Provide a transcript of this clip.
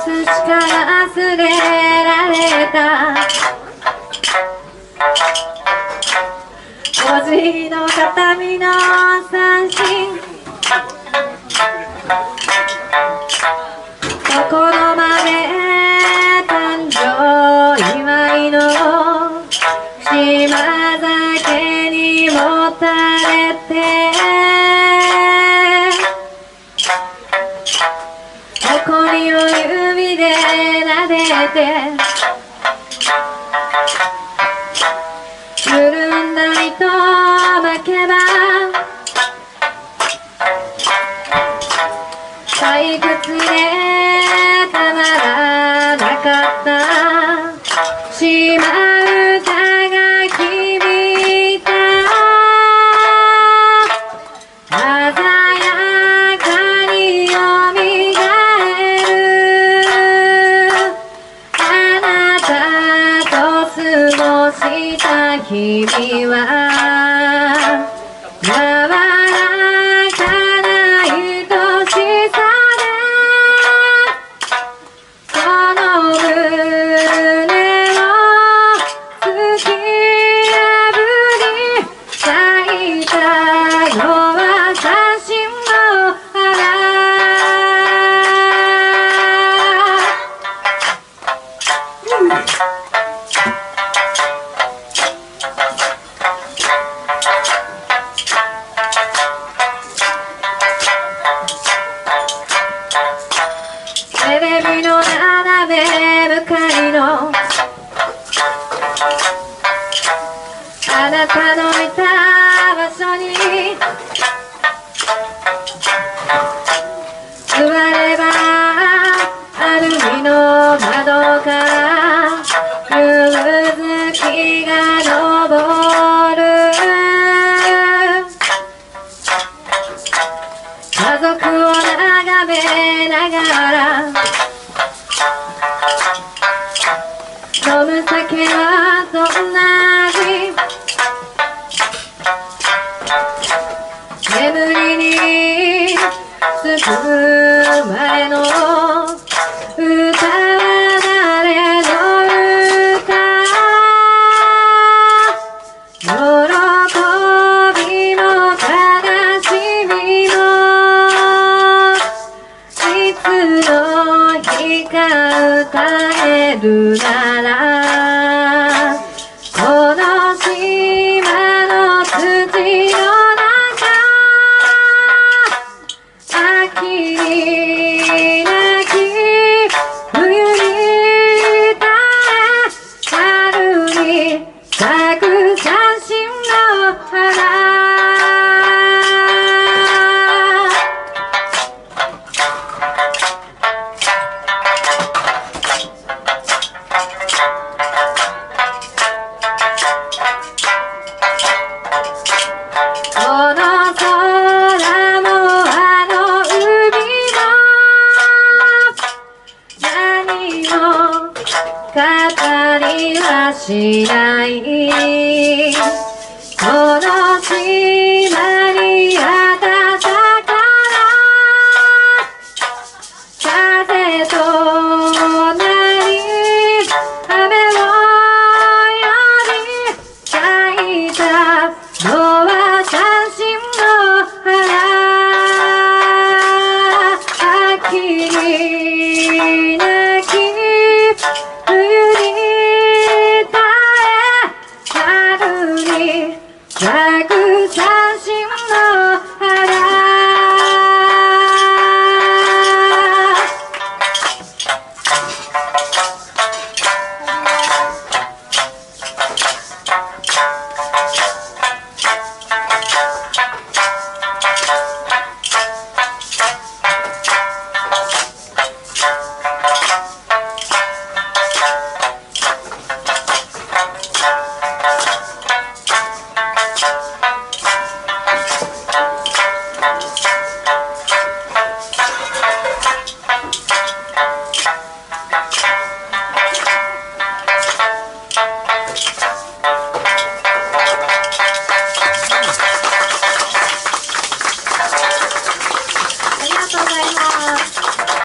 しか忘れられた5時の形見の三振心まで誕生祝いの島酒にもたれて誇りを指で撫でて緩んだりと負けば退屈でたまらなかった島唄が響いた鮮やかによみがえるあなたと過ごした日々は柔らかな愛しさその胸を突き破り咲いた夜は写真のテレビの斜め向かいのあなたのいた場所に座ればアルミの窓から夕月が昇る家族を眺めながら飲む酒はどんな味眠りに包まれの歌は誰の歌喜びも悲しみもいつの日か歌えるならこの島の土の中秋に泣き冬に耐え春に咲く三振の花この空もあの海も何も語りはしない